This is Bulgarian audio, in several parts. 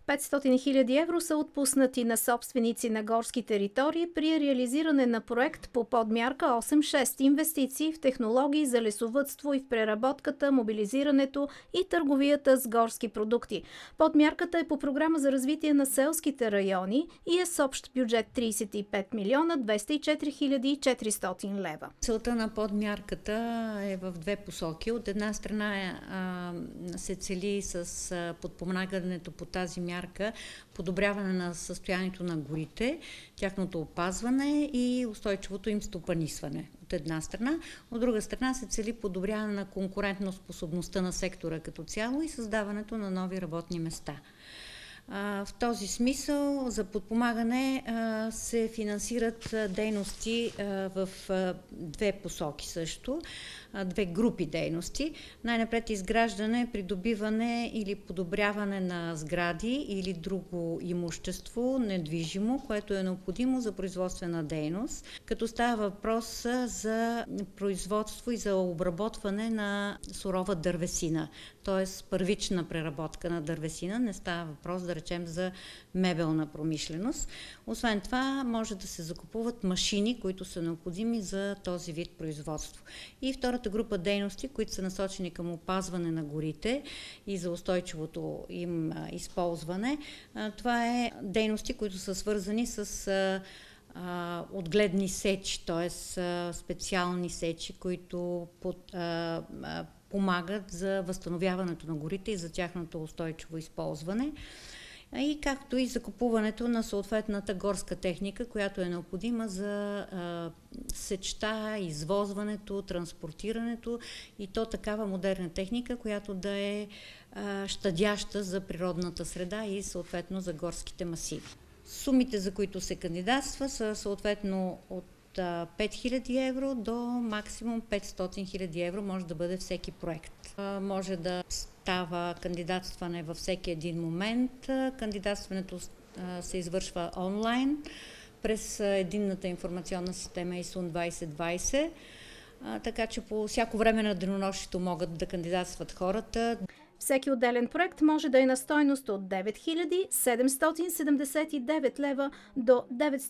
500 000 евро са отпуснати на собственици на горски територии при реализиране на проект по подмярка 8.6 инвестиции в технологии за лесовъдство и в преработката, мобилизирането и търговията с горски продукти. Подмярката е по програма за развитие на селските райони и е с общ бюджет 35 милиона 204 хиляди 400 лева. Целта на подмярката е в две посоки. От една страна се цели с подпомагането по тази мярка подобряване на състоянието на горите, тяхното опазване и устойчивото им стопанисване от една страна. От друга страна се цели подобряване на конкурентоспособността на сектора като цяло и създаването на нови работни места. В този смисъл за подпомагане се финансират дейности в две посоки също, две групи дейности. Най-напред изграждане, придобиване или подобряване на сгради или друго имущество, недвижимо, което е необходимо за производствена дейност, като става въпрос за производство и за обработване на сурова дървесина, т.е. първична преработка на дървесина, не става въпрос да речем за мебелна промишленост. Освен това, може да се закупуват машини, които са необходими за този вид производство. И втората група дейности, които са насочени към опазване на горите и за устойчивото им използване, това е дейности, които са свързани с отгледни сечи, т.е. специални сечи, които помагат за възстановяването на горите и за тяхното устойчиво използване, и както и закупуването на съответната горска техника, която е необходима за сечта, извозването, транспортирането и то такава модерна техника, която да е щадяща за природната среда и съответно за горските масиви. Сумите, за които се кандидатства, са съответно от 5000 евро до максимум 500 000 евро може да бъде всеки проект. Може да става кандидатстване във всеки един момент. Кандидатстването се извършва онлайн през единната информационна система ИСУН 2020, така че по всяко време на денонощието могат да кандидатстват хората. Всеки отделен проект може да е на стойност от 9779 лева до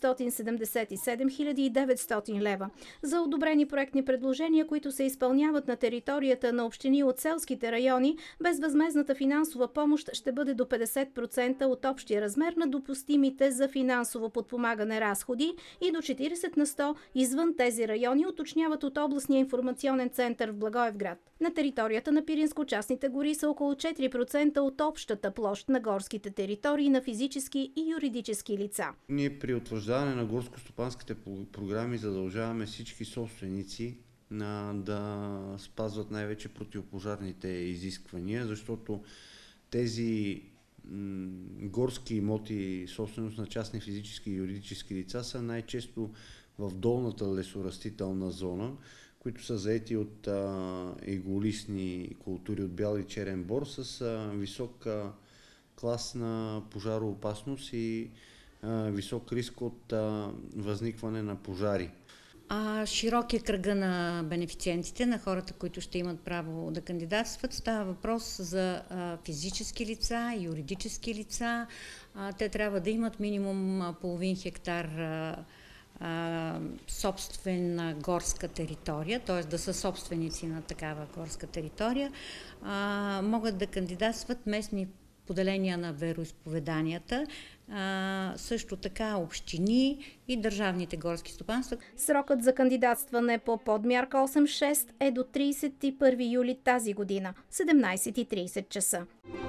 977 900 лева. За одобрени проектни предложения, които се изпълняват на територията на общини от селските райони, безвъзмездната финансова помощ ще бъде до 50% от общия размер на допустимите за финансово подпомагане разходи и до 40 на 100 извън тези райони, уточняват от областния информационен център в Благоевград. На територията на Пиринско-частните гори са около 4% от общата площ на горските територии на физически и юридически лица. Ние при утвърждаване на горско-стопанските програми задължаваме всички собственици да спазват най-вече противопожарните изисквания, защото тези горски имоти, собственост на частни физически и юридически лица, са най-често в долната лесорастителна зона, които са заети от иголистни култури от бял и черен бор с висок клас на пожароопасност и висок риск от възникване на пожари. Широк е кръга на бенефициентите, на хората, които ще имат право да кандидатстват. Става въпрос за физически лица, юридически лица. Те трябва да имат минимум половин хектар собствена горска територия, т.е. да са собственици на такава горска територия. Могат да кандидатстват местни поделения на вероизповеданията, също така общини и държавните горски стопанства. Срокът за кандидатстване по подмярка 8.6 е до 31 юли тази година, 17:30 часа.